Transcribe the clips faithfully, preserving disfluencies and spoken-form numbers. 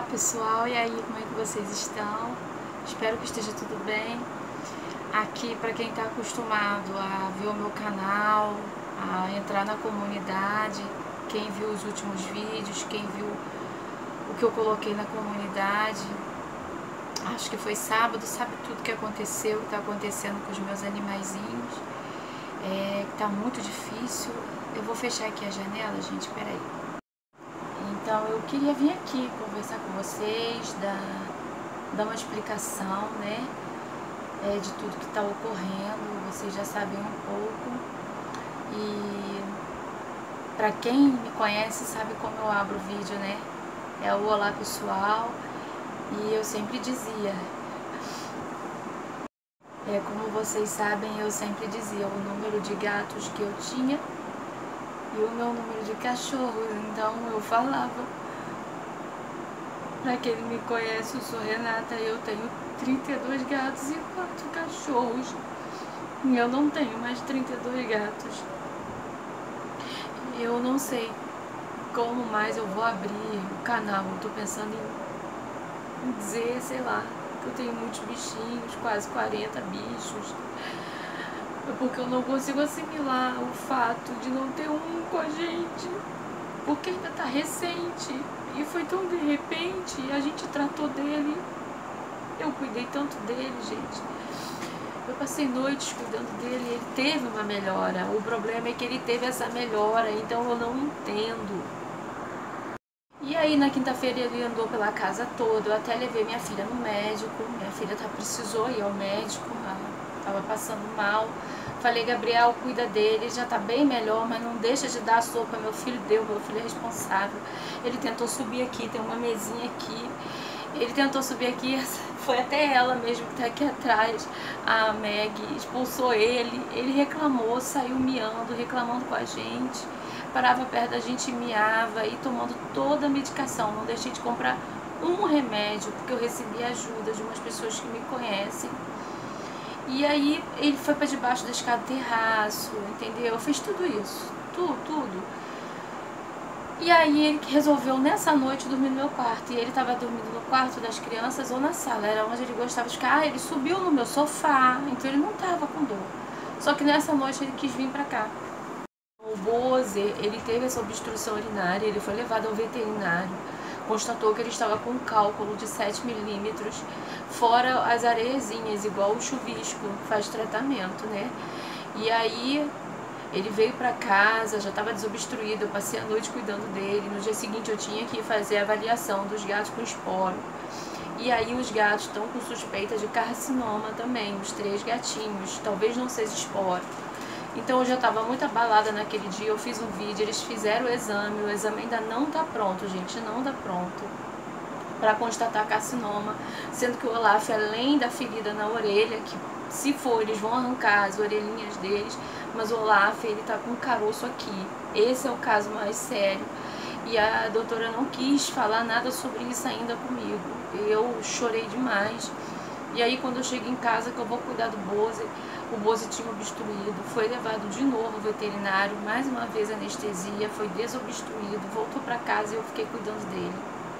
Olá pessoal, e aí, como é que vocês estão? Espero que esteja tudo bem. Aqui, para quem está acostumado a ver o meu canal, a entrar na comunidade, quem viu os últimos vídeos, quem viu o que eu coloquei na comunidade, acho que foi sábado, sabe tudo que aconteceu, que está acontecendo com os meus animaizinhos. É, tá muito difícil. Eu vou fechar aqui a janela, gente, peraí. Então eu queria vir aqui conversar com vocês, dar, dar uma explicação, né, é, de tudo que está ocorrendo. Vocês já sabem um pouco. E para quem me conhece sabe como eu abro o vídeo, né? É o olá pessoal. E eu sempre dizia, é, como vocês sabem, eu sempre dizia o número de gatos que eu tinha e o meu número de cachorros. Então eu falava, pra quem me conhece, eu sou Renata, eu tenho trinta e dois gatos e quatro cachorros. E eu não tenho mais trinta e dois gatos. Eu não sei como mais eu vou abrir o canal. Eu tô pensando em, em dizer, sei lá, que eu tenho muitos bichinhos, quase quarenta bichos. Porque eu não consigo assimilar o fato de não ter um com a gente, porque ainda tá recente e foi tão de repente. A gente tratou dele, eu cuidei tanto dele, gente. Eu passei noites cuidando dele, ele teve uma melhora. O problema é que ele teve essa melhora, então eu não entendo. E aí na quinta-feira ele andou pela casa toda, eu até levei minha filha no médico. Minha filha tá, precisou ir ao médico, ela tava passando mal. Falei, Gabriel, cuida dele, ele já tá bem melhor, mas não deixa de dar a sopa. Meu filho deu, meu filho é responsável. Ele tentou subir aqui, tem uma mesinha aqui. Ele tentou subir aqui, foi até ela mesmo que tá aqui atrás, a Meg, expulsou ele. Ele reclamou, saiu miando, reclamando com a gente. Parava perto da gente, miava e tomando toda a medicação. Não deixei de comprar um remédio, porque eu recebi ajuda de umas pessoas que me conhecem. E aí ele foi para debaixo da escada do terraço, entendeu? Fez tudo isso, tudo, tudo. E aí ele resolveu nessa noite dormir no meu quarto. E ele estava dormindo no quarto das crianças ou na sala, era onde ele gostava de ficar. Ah, ele subiu no meu sofá, então ele não estava com dor. Só que nessa noite ele quis vir para cá. O Boze, ele teve essa obstrução urinária, ele foi levado ao veterinário. Constatou que ele estava com um cálculo de sete milímetros, fora as areiazinhas, igual o chuvisco, faz tratamento, né? E aí ele veio para casa, já estava desobstruído, eu passei a noite cuidando dele. No dia seguinte eu tinha que fazer a avaliação dos gatos com esporo. E aí os gatos estão com suspeita de carcinoma também, os três gatinhos, talvez não seja esporo. Então eu já estava muito abalada naquele dia, eu fiz um vídeo, eles fizeram o exame, o exame ainda não está pronto, gente, não está pronto para constatar carcinoma, sendo que o Olaf, além da ferida na orelha, que se for eles vão arrancar as orelhinhas deles, mas o Olaf, ele tá com um caroço aqui, esse é o caso mais sério. E a doutora não quis falar nada sobre isso ainda comigo, eu chorei demais. E aí quando eu chego em casa que eu vou cuidar do Boze, o Boze tinha obstruído, foi levado de novo ao veterinário, mais uma vez anestesia, foi desobstruído, voltou para casa e eu fiquei cuidando dele.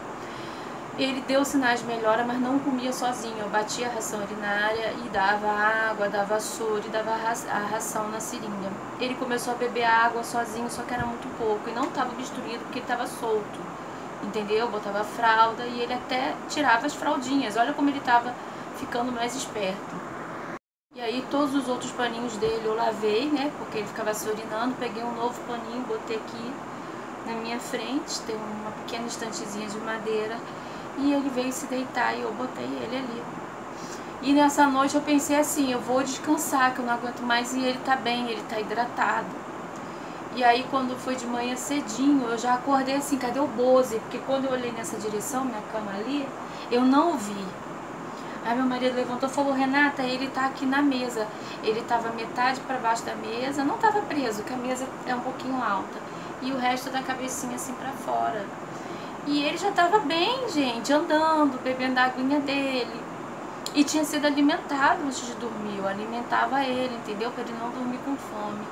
Ele deu sinais de melhora, mas não comia sozinho. Eu batia a ração urinária e dava água, dava soro e dava a ração na seringa. Ele começou a beber água sozinho, só que era muito pouco e não estava obstruído porque ele estava solto, entendeu? Botava fralda e ele até tirava as fraldinhas. Olha como ele estava ficando mais esperto. E aí todos os outros paninhos dele eu lavei, né, porque ele ficava se urinando. Peguei um novo paninho, botei aqui na minha frente, tem uma pequena estantezinha de madeira, e ele veio se deitar e eu botei ele ali. E nessa noite eu pensei assim, eu vou descansar, que eu não aguento mais, e ele tá bem, ele tá hidratado. E aí quando foi de manhã cedinho, eu já acordei assim, cadê o Boze? Porque quando eu olhei nessa direção, minha cama ali, eu não o vi. Aí meu marido levantou e falou, Renata, ele tá aqui na mesa. Ele tava metade para baixo da mesa, não tava preso, que a mesa é um pouquinho alta, e o resto da cabecinha assim para fora. E ele já tava bem, gente, andando, bebendo a aguinha dele. E tinha sido alimentado antes de dormir, eu alimentava ele, entendeu? Para ele não dormir com fome.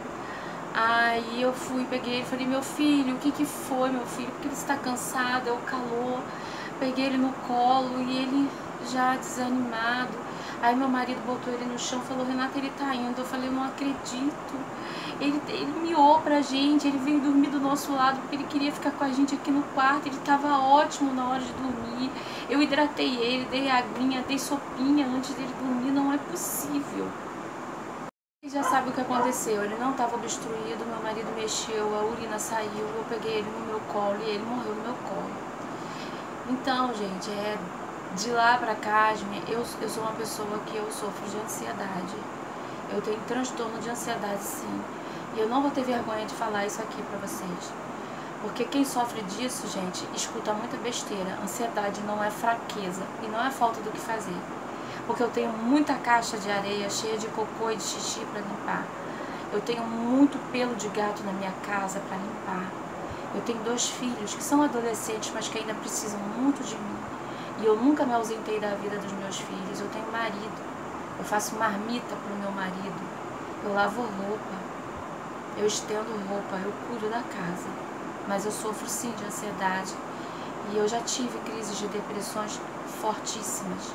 Aí eu fui, peguei ele e falei, meu filho, o que que foi, meu filho? Porque você tá cansado, é o calor. peguei ele no colo e ele já desanimado. Aí meu marido botou ele no chão e falou, Renata, ele tá indo. Eu falei, eu não acredito. Ele, ele miou pra gente, ele veio dormir do nosso lado porque ele queria ficar com a gente aqui no quarto. Ele tava ótimo na hora de dormir. Eu hidratei ele, dei aguinha, dei sopinha antes dele dormir. Não é possível. Ele já sabe o que aconteceu. Ele não estava obstruído, meu marido mexeu, a urina saiu, eu peguei ele no meu colo e ele morreu no meu colo. Então, gente, é... de lá pra cá, eu, eu sou uma pessoa que eu sofro de ansiedade. Eu tenho transtorno de ansiedade, sim. E eu não vou ter vergonha de falar isso aqui pra vocês. Porque quem sofre disso, gente, escuta muita besteira. Ansiedade não é fraqueza e não é falta do que fazer. Porque eu tenho muita caixa de areia cheia de cocô e de xixi pra limpar. Eu tenho muito pelo de gato na minha casa pra limpar. Eu tenho dois filhos que são adolescentes, mas que ainda precisam muito de mim. E eu nunca me ausentei da vida dos meus filhos. Eu tenho marido. Eu faço marmita pro meu marido. Eu lavo roupa. Eu estendo roupa. Eu cuido da casa. Mas eu sofro sim de ansiedade. E eu já tive crises de depressões fortíssimas.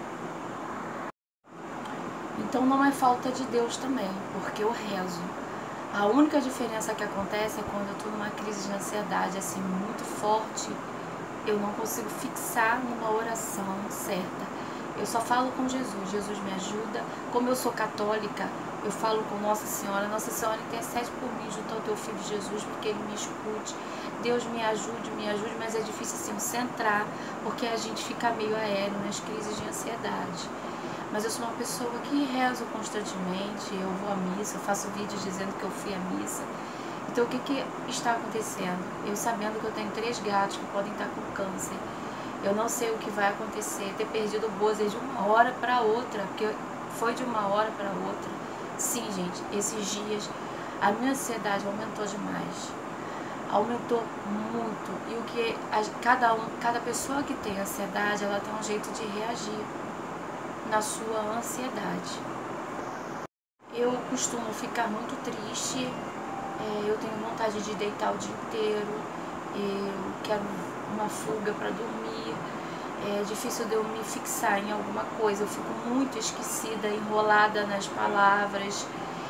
Então não é falta de Deus também, porque eu rezo. A única diferença que acontece é quando eu estou numa crise de ansiedade assim muito forte, eu não consigo fixar numa oração certa. Eu só falo com Jesus, Jesus me ajuda. Como eu sou católica, eu falo com Nossa Senhora. Nossa Senhora, intercede por mim junto ao teu filho Jesus, porque ele me escute. Deus me ajude, me ajude, mas é difícil assim centrar, porque a gente fica meio aéreo nas crises de ansiedade. Mas eu sou uma pessoa que rezo constantemente, eu vou à missa, eu faço vídeos dizendo que eu fui à missa. Então o que, que está acontecendo? Eu sabendo que eu tenho três gatos que podem estar com câncer, eu não sei o que vai acontecer, ter perdido o Bozer de uma hora para outra, porque foi de uma hora para outra. Sim, gente, esses dias a minha ansiedade aumentou demais, aumentou muito. E o que a, cada, um, cada pessoa que tem ansiedade, ela tem um jeito de reagir na sua ansiedade. Eu costumo ficar muito triste, é, eu tenho vontade de deitar o dia inteiro, eu quero uma fuga para dormir, é difícil de eu me fixar em alguma coisa, eu fico muito esquecida, enrolada nas palavras,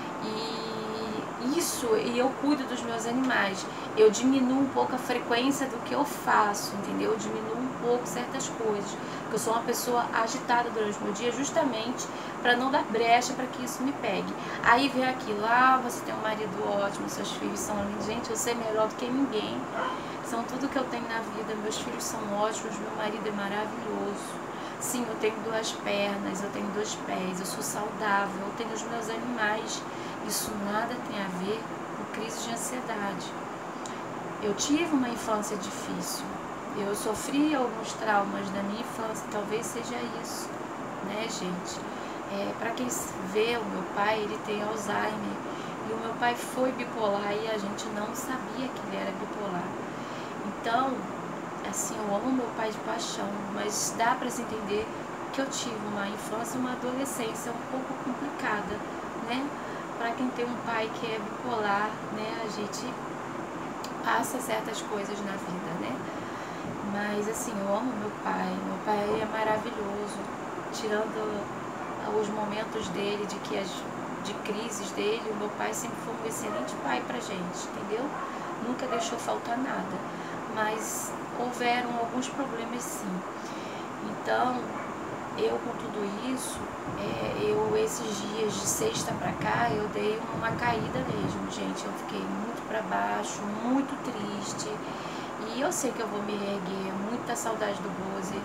e isso, e eu cuido dos meus animais, eu diminuo um pouco a frequência do que eu faço, entendeu? Eu diminuo um pouco certas coisas, porque eu sou uma pessoa agitada durante o meu dia, justamente para não dar brecha para que isso me pegue. Aí vem aquilo, ah, você tem um marido ótimo, seus filhos são lindos. Gente, eu sei melhor do que ninguém, são tudo que eu tenho na vida, meus filhos são ótimos, meu marido é maravilhoso. Sim, eu tenho duas pernas, eu tenho dois pés, eu sou saudável, eu tenho os meus animais. Isso nada tem a ver com crise de ansiedade. Eu tive uma infância difícil, eu sofri alguns traumas da minha infância, talvez seja isso, né, gente? É, para quem vê, o meu pai, ele tem Alzheimer, e o meu pai foi bipolar e a gente não sabia que ele era bipolar. Então, assim, eu amo meu pai de paixão, mas dá para se entender que eu tive uma infância e uma adolescência um pouco complicada, né? Para quem tem um pai que é bipolar, né, a gente passa certas coisas na vida, né? Mas assim, eu amo meu pai, meu pai é maravilhoso, tirando os momentos dele, de que as de crises dele, o meu pai sempre foi um excelente pai pra gente, entendeu? Nunca deixou faltar nada, mas houveram alguns problemas sim. Então, eu com tudo isso, é, eu esses dias de sexta pra cá, eu dei uma caída mesmo, gente. Eu fiquei muito pra baixo, muito triste. E eu sei que eu vou me reerguer, muita saudade do Bozer.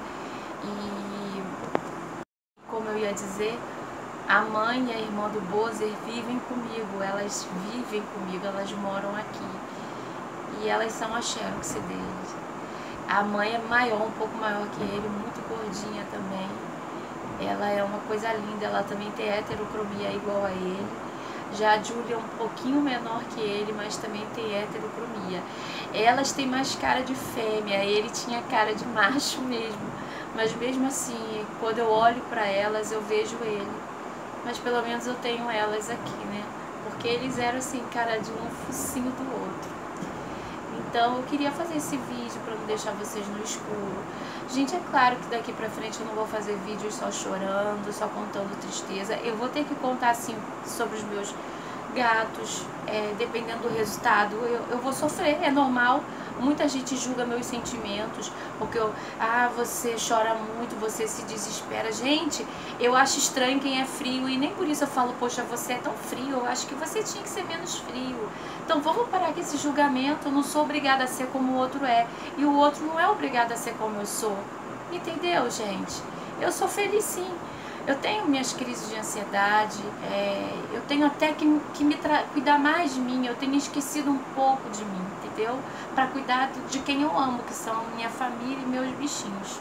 E, como eu ia dizer, a mãe e a irmã do Bozer vivem comigo, elas vivem comigo, elas moram aqui. E elas são a Xerox deles. A mãe é maior, um pouco maior que ele, muito gordinha também. Ela é uma coisa linda, ela também tem heterocromia igual a ele. Já a Júlia é um pouquinho menor que ele, mas também tem heterocromia. Elas têm mais cara de fêmea, ele tinha cara de macho mesmo. Mas mesmo assim, quando eu olho pra elas, eu vejo ele. Mas pelo menos eu tenho elas aqui, né? Porque eles eram assim, cara de um focinho do outro. Então eu queria fazer esse vídeo para não deixar vocês no escuro. Gente, é claro que daqui pra frente eu não vou fazer vídeos só chorando, só contando tristeza. Eu vou ter que contar, assim, sobre os meus gatos, é, dependendo do resultado, eu, eu vou sofrer, é normal. Muita gente julga meus sentimentos, porque eu, ah, você chora muito, você se desespera. Gente, eu acho estranho quem é frio, e nem por isso eu falo, poxa, você é tão frio, eu acho que você tinha que ser menos frio. Então vamos parar com esse julgamento, eu não sou obrigada a ser como o outro é, e o outro não é obrigado a ser como eu sou. Entendeu, gente? Eu sou feliz sim. Eu tenho minhas crises de ansiedade, é, eu tenho até que, que me cuidar mais de mim, eu tenho esquecido um pouco de mim, entendeu? Para cuidar de quem eu amo, que são minha família e meus bichinhos.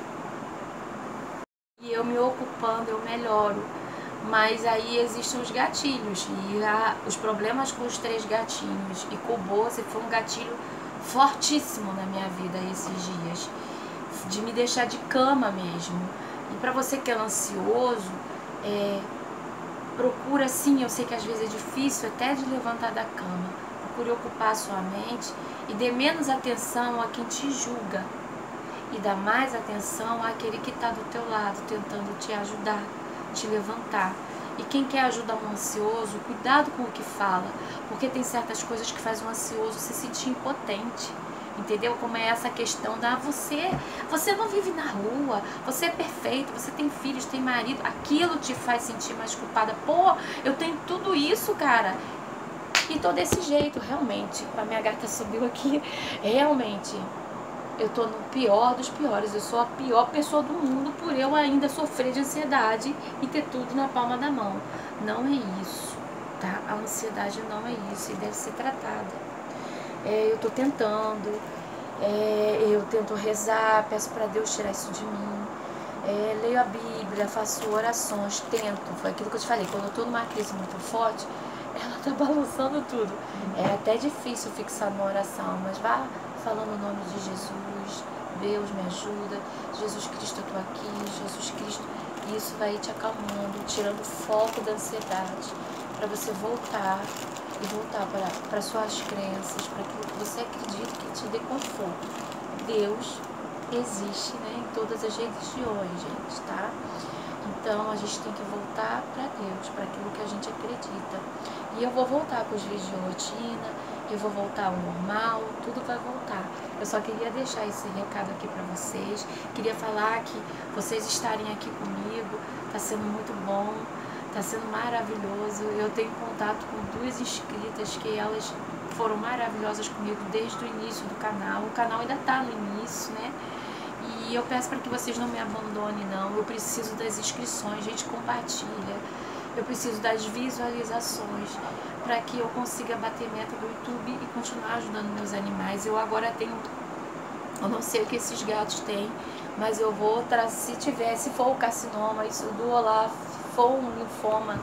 E eu me ocupando, eu melhoro. Mas aí existem os gatilhos, e a, os problemas com os três gatinhos e com o Boze foi um gatilho fortíssimo na minha vida esses dias, de me deixar de cama mesmo. E para você que é ansioso, é, procura sim, eu sei que às vezes é difícil até de levantar da cama, procure ocupar a sua mente e dê menos atenção a quem te julga e dá mais atenção àquele que está do teu lado, tentando te ajudar, te levantar. E quem quer ajudar um ansioso, cuidado com o que fala, porque tem certas coisas que fazem um ansioso se sentir impotente. Entendeu? Como é essa questão da você, você não vive na rua, você é perfeito, você tem filhos, tem marido, aquilo te faz sentir mais culpada. Pô, eu tenho tudo isso, cara. E tô desse jeito, realmente. A minha gata subiu aqui, realmente. Eu tô no pior dos piores, eu sou a pior pessoa do mundo por eu ainda sofrer de ansiedade e ter tudo na palma da mão. Não é isso, tá? A ansiedade não é isso e deve ser tratada. É, eu tô tentando, é, eu tento rezar, peço para Deus tirar isso de mim, é, leio a Bíblia, faço orações, tento, foi aquilo que eu te falei, quando eu tô numa crise muito forte, ela tá balançando tudo. É até difícil fixar numa oração, mas vá falando o nome de Jesus, Deus me ajuda, Jesus Cristo eu tô aqui, Jesus Cristo, e isso vai te acalmando, tirando o foco da ansiedade, para você voltar e voltar para suas crenças, para aquilo que você acredita que te dê conforto. Deus existe, né, em todas as religiões, gente, tá? Então a gente tem que voltar para Deus, para aquilo que a gente acredita. E eu vou voltar com os vídeos de rotina, eu vou voltar ao normal, tudo vai voltar. Eu só queria deixar esse recado aqui para vocês, queria falar que vocês estarem aqui comigo, tá sendo muito bom. Tá sendo maravilhoso. Eu tenho contato com duas inscritas que elas foram maravilhosas comigo desde o início do canal. O canal ainda tá no início, né? E eu peço para que vocês não me abandonem, não. Eu preciso das inscrições, gente, compartilha. Eu preciso das visualizações para que eu consiga bater meta do YouTube e continuar ajudando meus animais. Eu agora tenho... Eu não sei o que esses gatos têm, mas eu vou... Se tiver, se for o carcinoma, isso do Olaf, for um linfoma,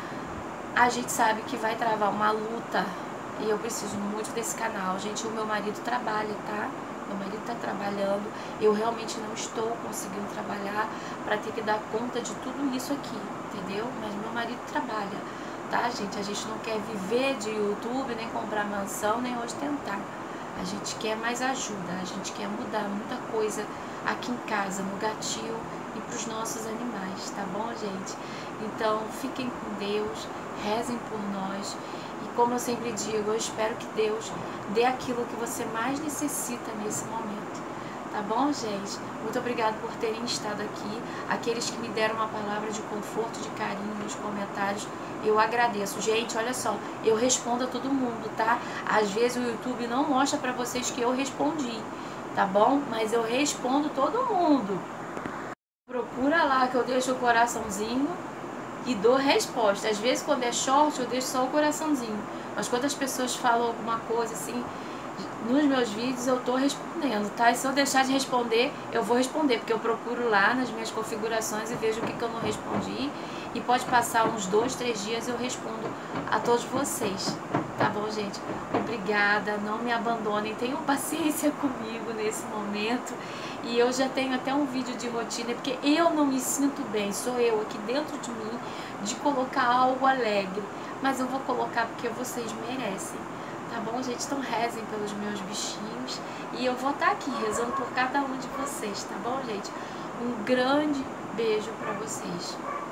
a gente sabe que vai travar uma luta e eu preciso muito desse canal. Gente, o meu marido trabalha, tá? Meu marido tá trabalhando, eu realmente não estou conseguindo trabalhar para ter que dar conta de tudo isso aqui, entendeu? Mas meu marido trabalha, tá, gente? A gente não quer viver de YouTube, nem comprar mansão, nem ostentar. A gente quer mais ajuda, a gente quer mudar muita coisa aqui em casa, no gatil e para os nossos animais, tá bom, gente? Então, fiquem com Deus, rezem por nós. E como eu sempre digo, eu espero que Deus dê aquilo que você mais necessita nesse momento. Tá bom, gente? Muito obrigada por terem estado aqui. Aqueles que me deram uma palavra de conforto, de carinho nos comentários, eu agradeço. Gente, olha só, eu respondo a todo mundo, tá? Às vezes o YouTube não mostra pra vocês que eu respondi, tá bom? Mas eu respondo todo mundo. Procura lá que eu deixo o coraçãozinho e dou resposta. Às vezes quando é short eu deixo só o coraçãozinho, mas quando as pessoas falam alguma coisa assim nos meus vídeos eu tô respondendo, tá? E se eu deixar de responder, eu vou responder, porque eu procuro lá nas minhas configurações e vejo o que, que eu não respondi, e pode passar uns dois, três dias eu respondo a todos vocês, tá bom, gente? Obrigada, não me abandonem, tenham paciência comigo nesse momento, e eu já tenho até um vídeo de rotina, porque eu não me sinto bem, sou eu aqui dentro de mim, de colocar algo alegre, mas eu vou colocar porque vocês merecem. tá bom, gente? Então rezem pelos meus bichinhos e eu vou estar aqui rezando por cada um de vocês, tá bom, gente? Um grande beijo pra vocês.